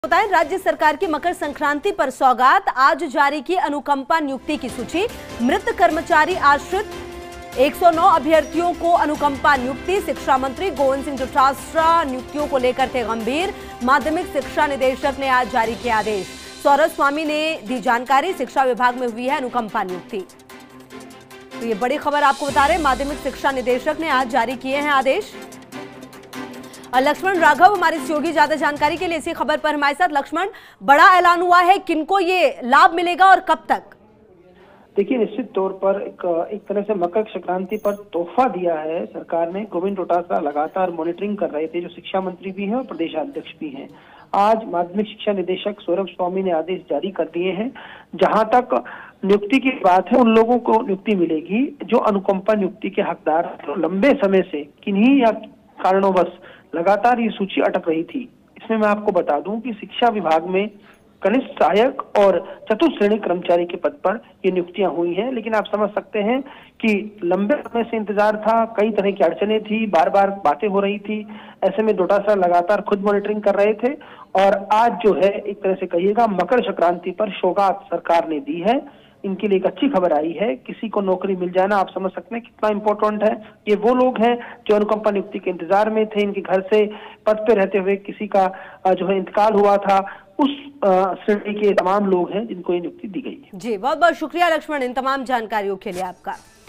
बताएं, राज्य सरकार की मकर संक्रांति पर सौगात, आज जारी की अनुकंपा नियुक्ति की सूची। मृत कर्मचारी आश्रित 109 अभ्यर्थियों को अनुकंपा नियुक्ति। शिक्षा मंत्री गोविंद सिंह डोटासरा नियुक्तियों को लेकर थे गंभीर। माध्यमिक शिक्षा निदेशक ने आज जारी किया आदेश। सौरभ स्वामी ने दी जानकारी, शिक्षा विभाग में हुई है अनुकंपा नियुक्ति। तो ये बड़ी खबर आपको बता रहे, माध्यमिक शिक्षा निदेशक ने आज जारी किए हैं आदेश। लक्ष्मण राघव हमारे सहयोगी ज्यादा जानकारी के लिए इसी खबर पर हमारे साथ। लक्ष्मण, बड़ा ऐलान हुआ है, किनको ये लाभ मिलेगा और कब तक? देखिए, निश्चित तौर पर एक तरह से मकर संक्रांति पर तोहफा दिया है सरकार ने। गोविंद डोटासरा लगातार मॉनिटरिंग कर रहे थे, जो शिक्षा मंत्री भी हैं और प्रदेशाध्यक्ष भी हैं। आज माध्यमिक शिक्षा निदेशक सौरभ स्वामी ने आदेश जारी कर दिए हैं। जहां तक नियुक्ति की बात है, उन लोगों को नियुक्ति मिलेगी जो अनुकंपा नियुक्ति के हकदार, तो लंबे समय से किन्हीं या कारणोंवश लगातार ये सूची अटक रही थी। इसमें मैं आपको बता दूं कि शिक्षा विभाग में कनिष्ठ सहायक और चतुर्थ श्रेणी कर्मचारी के पद पर ये नियुक्तियां हुई हैं। लेकिन आप समझ सकते हैं कि लंबे समय से इंतजार था, कई तरह की अड़चने थी, बार बार बातें हो रही थी। ऐसे में डोटासरा लगातार खुद मॉनिटरिंग कर रहे थे और आज जो है एक तरह से कहिएगा मकर संक्रांति पर सौगात सरकार ने दी है। इनके लिए एक अच्छी खबर आई है। किसी को नौकरी मिल जाना, आप समझ सकते हैं कितना इंपॉर्टेंट है। ये वो लोग हैं जो अनुकंपा नियुक्ति के इंतजार में थे, इनके घर से पद पे रहते हुए किसी का जो है इंतकाल हुआ था, उस श्रेणी के तमाम लोग हैं जिनको ये नियुक्ति दी गई है। जी, बहुत बहुत शुक्रिया लक्ष्मण इन तमाम जानकारियों के लिए आपका।